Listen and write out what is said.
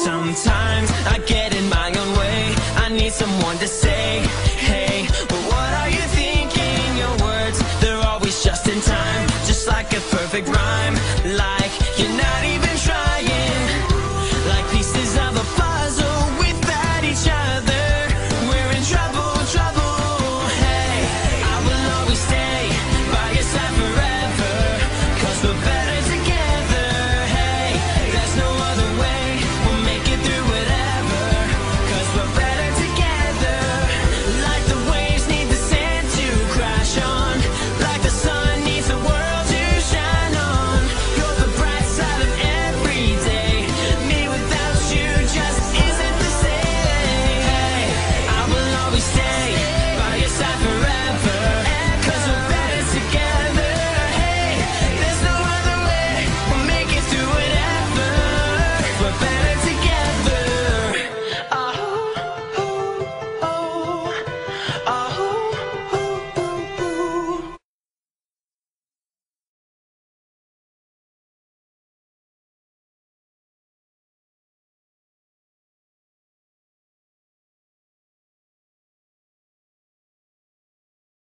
Sometimes I get in my own way. I need someone to say, hey, but what are you thinking? Your words, they're always just in time, just like a perfect rhyme.